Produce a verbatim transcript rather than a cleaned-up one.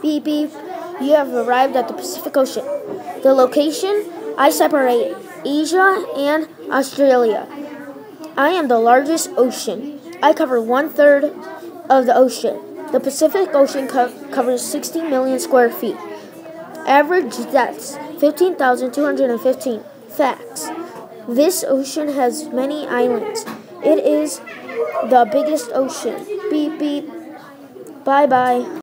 Beep beep. You have arrived at the Pacific Ocean. The location, I separate Asia and Australia. I am the largest ocean. I cover one-third of the ocean. The Pacific Ocean co- covers sixty million square feet. Average depths, fifteen thousand two hundred fifteen. Facts. This ocean has many islands. It is the biggest ocean. Beep beep. Bye bye.